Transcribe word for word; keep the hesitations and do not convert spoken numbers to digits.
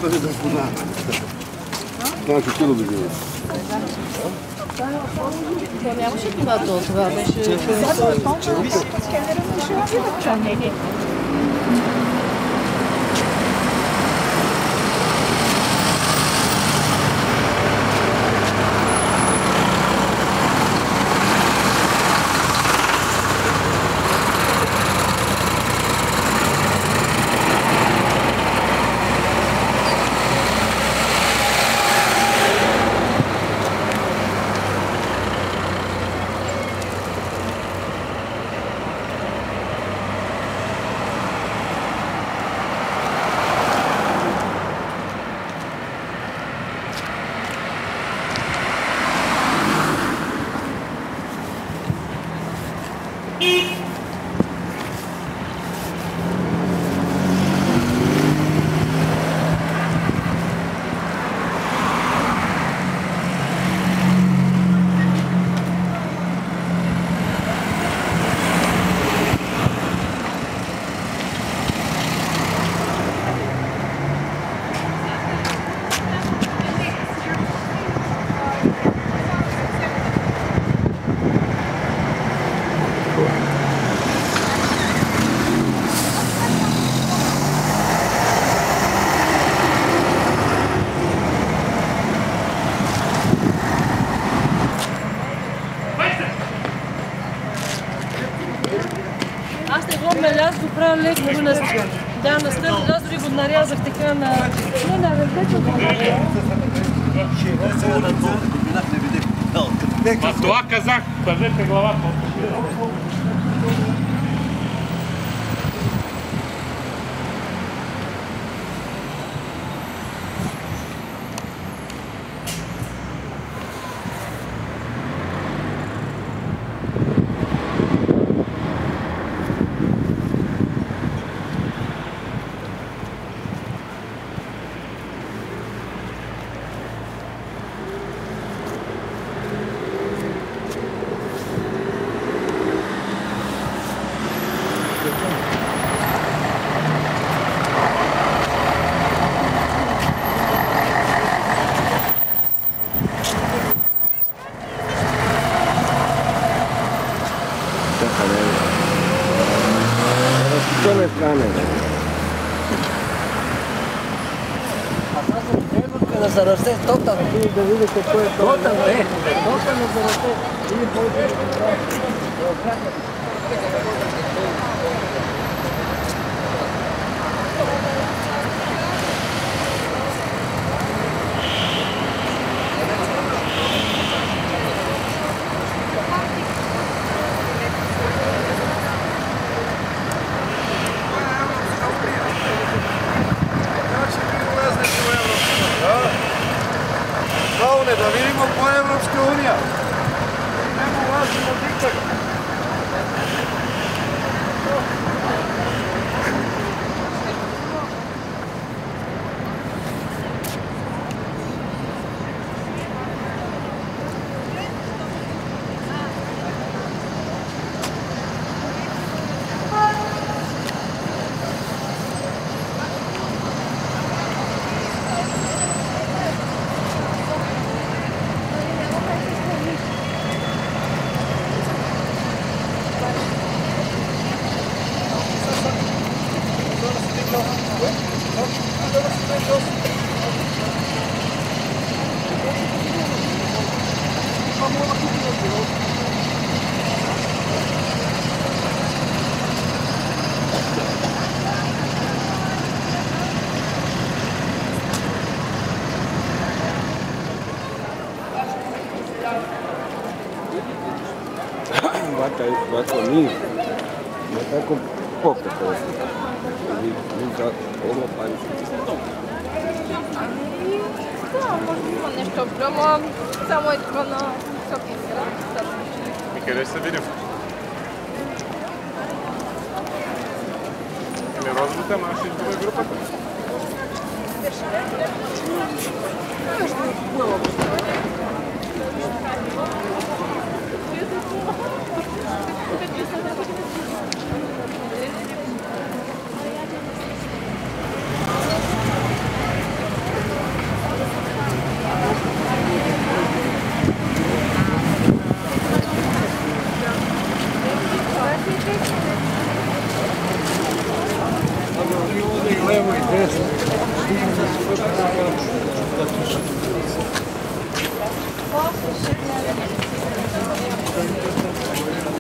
бъде да позна. Нямаше ти да доживе. То нямаше това, то това беше... Правя леко го на... Да, на стъпи, аз дори го нарязах така на... Не, на ръбето го нарязах. Ма това казах, пазете главата. Да зарасте тотално. Да видите кой е това. Тотално е. Тотално зарасте. Или повече. Да видим кой е Европска уния. Нема влазимо никак. Va conmigo. Va a estar con poco, pues. Nunca como parece. Да, може би има нещо, ама само е това на високи сгради. И къде ще се видим? Еми розовата, ама ще избира групата. Thank you.